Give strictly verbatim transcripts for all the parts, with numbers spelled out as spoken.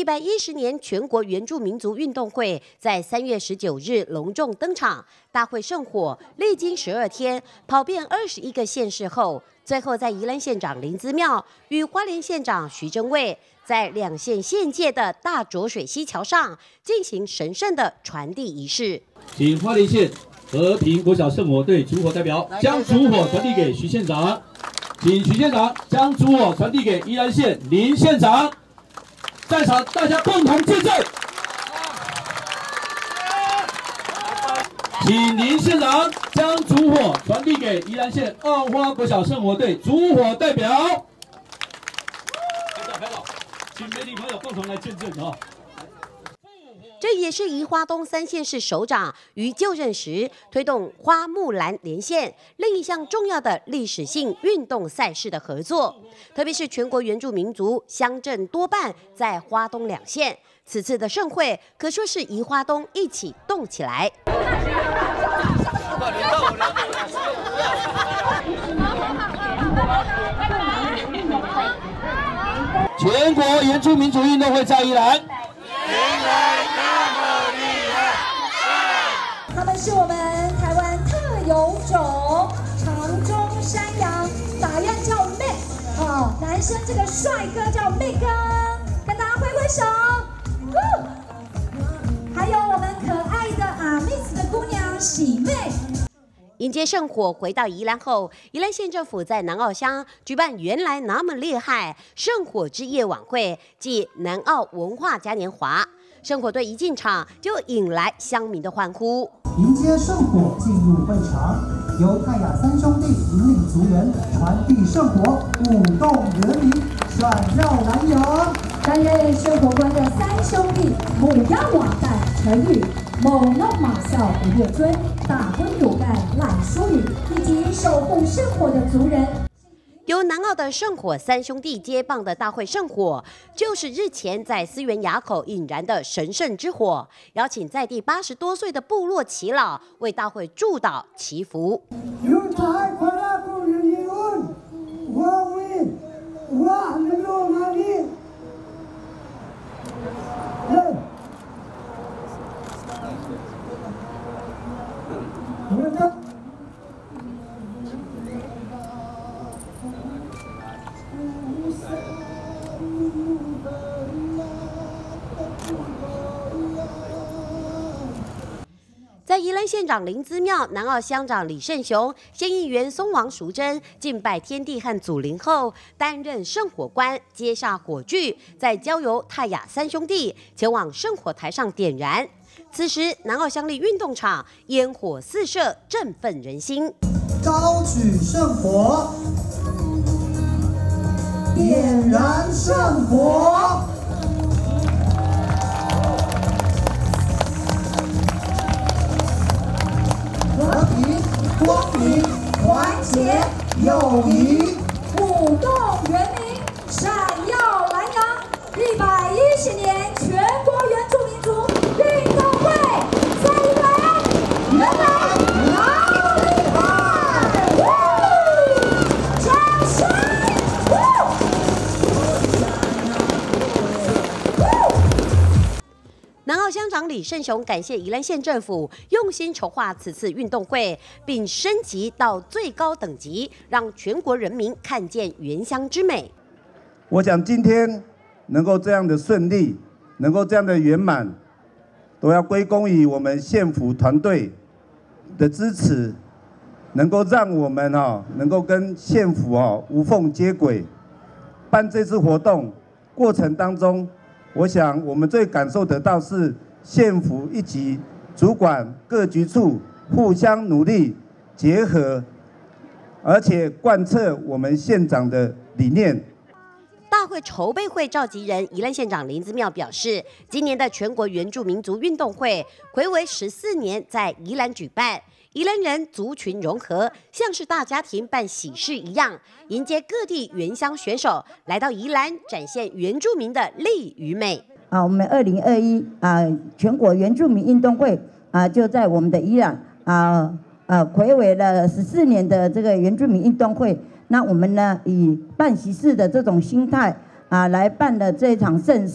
一百一十年全国原住民族运动会在三月十九日隆重登场，大会圣火历经十二天，跑遍二十一个县市后，最后在宜兰县长林姿妙与花莲县长徐祯卫在两县县界的大浊水溪桥上进行神圣的传递仪式。 请花莲县和平国小圣火队主火代表将主火传递给徐县长，请徐县长将主火传递给宜兰县林县长。在场大家共同见证，请林县长将主火传递给宜兰县二花国小圣火队主火代表。拍照拍照，请媒体朋友共同来见证啊！ 这也是宜花东三县市首长于就任时推动花木兰连线另一项重要的历史性运动赛事的合作，特别是全国原住民族乡镇多半在花东两县，此次的盛会可说是宜花东一起动起来。 全国原住民族运动会在宜兰。 他们是我们台湾特有种长鬃山羊，打样叫妹哦，男生这个帅哥叫妹哥，跟大家挥挥手。还有我们可爱的阿妹子的姑娘喜妹。 迎接圣火回到宜兰后，宜兰县政府在南澳乡举办原来那么厉害圣火之夜晚会暨南澳文化嘉年华。圣火队一进场就引来乡民的欢呼。 迎接圣火进入会场，由泰雅三兄弟引领族人传递圣火，舞动人民，闪耀南洋。 担任圣火官的三兄弟母鸭瓦旦陈宇、猛龙马校吴月尊、大婚主干赖淑宇，以及守护圣火的族人。 由南澳的圣火三兄弟接棒的大会圣火，就是日前在思源垭口引燃的神圣之火，邀请在地八十多岁的部落耆老为大会祝祷祈福。在宜兰县长林姿妙、南澳乡长李胜雄、县议员松王淑珍敬拜天地和祖灵后，担任圣火官，接下火炬，再交由泰雅三兄弟前往圣火台上点燃。此时，南澳乡立运动场烟火四射，振奋人心。 高举圣火，点燃圣火。和平、光明、团结、友谊， 舞动人民，闪耀南洋。一百一十年全国原住民族运动会，在宜兰，原来好厉害！掌声！ 南澳乡长李胜雄感谢宜兰县政府用心筹划此次运动会，并升级到最高等级，让全国人民看见原乡之美。 我想今天能够这样的顺利，能够这样的圆满，都要归功于我们县府团队的支持，能够让我们哈能够跟县府哈无缝接轨。办这次活动过程当中，我想我们最感受得到是县府一级主管各局处互相努力结合，而且贯彻我们县长的理念。 大会筹备会召集人宜兰县长林姿妙表示，今年的全国原住民族运动会睽违十四年在宜兰举办，宜兰人族群融合，像是大家庭办喜事一样，迎接各地原乡选手来到宜兰，展现原住民的力与美。 啊，我们二零二一啊全国原住民运动会啊，就在我们的宜兰啊啊睽违了十四年的这个原住民运动会。那我们呢，以办喜事的这种心态啊，来办的这场盛事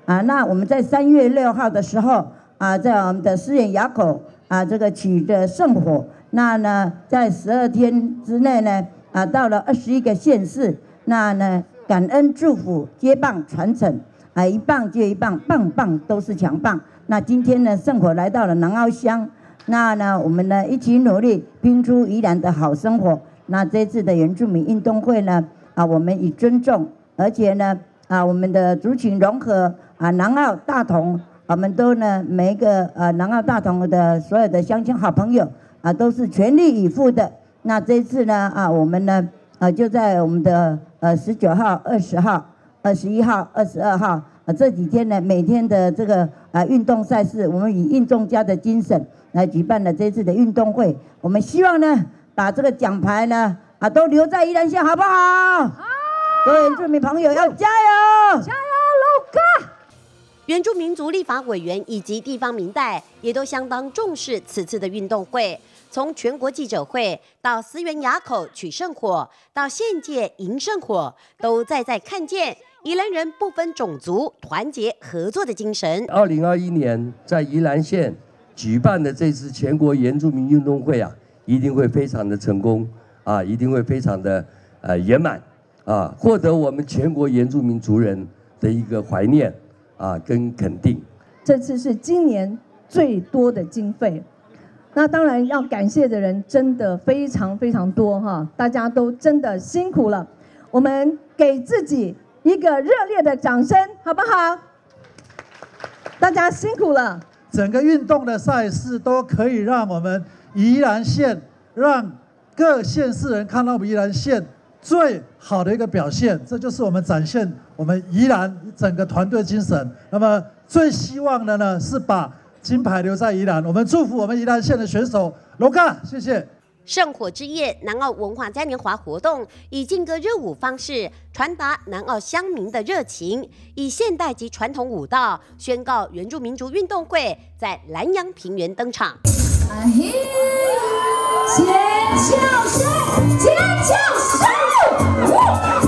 啊，那我们在三月六号的时候啊，在我们的思源垭口啊，这个取得圣火。那呢，在十二天之内呢，啊，到了二十一个县市，那呢，感恩祝福接棒传承，啊，一棒接一棒，棒棒都是强棒。那今天呢，圣火来到了南澳乡，那呢，我们呢一起努力拼出宜兰的好生活。那这次的原住民运动会呢，啊，我们以尊重，而且呢，啊，我们的族群融合，啊，南澳大同，我们都呢每一个呃南澳大同的所有的乡亲好朋友。啊，都是全力以赴的。那这次呢，啊，我们呢，啊，就在我们的呃十九号、二十号、二十一号、二十二号啊这几天呢，每天的这个啊运动赛事，我们以运动家的精神来举办了这次的运动会。我们希望呢，把这个奖牌呢，啊，都留在宜兰县，好不好？好。各位原住民朋友要加油！ 加油，老哥！ 原住民族立法委员以及地方民代也都相当重视此次的运动会。从全国记者会到思源垭口取圣火，到县界迎圣火，都再再看见宜兰人不分种族、团结合作的精神。 二零二一年在宜兰县举办的这次全国原住民运动会啊，一定会非常的成功啊，一定会非常的呃圆满啊，获得我们全国原住民族人的一个怀念啊跟肯定。 这次是今年最多的经费。那当然要感谢的人真的非常非常多哈，大家都真的辛苦了，我们给自己一个热烈的掌声，好不好？大家辛苦了。 整个运动的赛事都可以让我们宜兰县，让各县市人看到我们宜兰县最好的一个表现，这就是我们展现我们宜兰整个团队精神。那么最希望的呢是把金牌留在宜兰，我们祝福我们宜兰县的选手罗嘎，谢谢。 圣火之夜南澳文化嘉年华活动以劲歌热舞方式传达南澳乡民的热情，以现代及传统舞蹈宣告原住民族运动会在南洋平原登场。 啊嘿，尖叫声，尖叫声！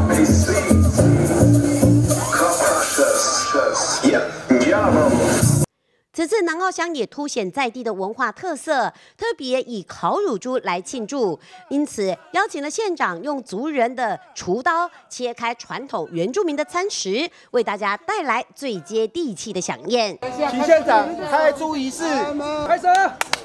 此次南澳乡也凸显在地的文化特色，特别以烤乳猪来庆祝，因此邀请了县长用族人的厨刀切开传统原住民的餐食，为大家带来最接地气的飨宴。 请县长开猪仪式，开始。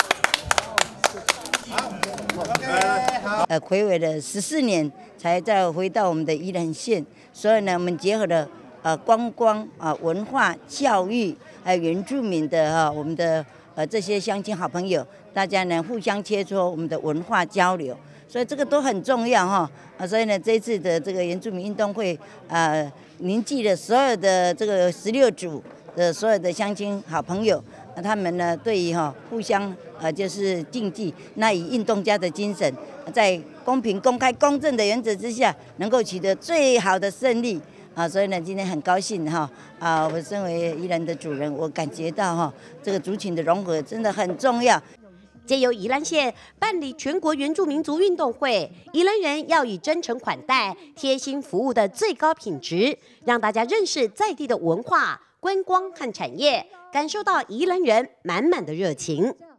呃，睽违了十四年才再回到我们的宜兰县，所以呢，我们结合了呃观光啊、文化、教育。还有原住民的哈，我们的呃这些乡亲好朋友，大家呢互相切磋我们的文化交流，所以这个都很重要哈啊。所以呢，这一次的这个原住民运动会，呃，凝聚了所有的这个十六组的所有的乡亲好朋友，那他们呢对于哈互相呃就是竞技，那以运动家的精神，在公平、公开、公正的原则之下，能够取得最好的胜利。啊，所以呢，今天很高兴哈啊！我身为宜兰的主人，我感觉到哈，这个族群的融合真的很重要。 借由宜兰县办理全国原住民族运动会，宜兰人要以真诚款待、贴心服务的最高品质，让大家认识在地的文化、观光和产业，感受到宜兰人满满的热情。